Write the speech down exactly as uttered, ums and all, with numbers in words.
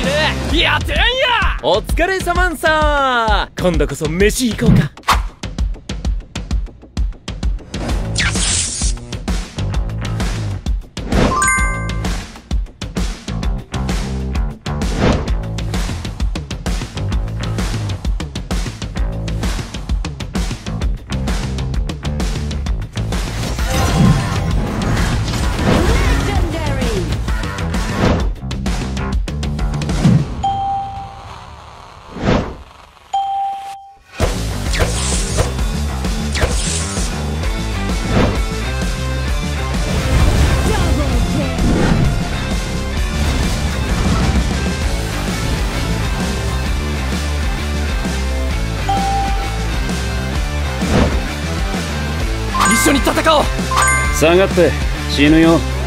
やってんや。お疲れさまんさ。今度こそ飯行こうか。一緒に戦おう。 下がって死ぬよ。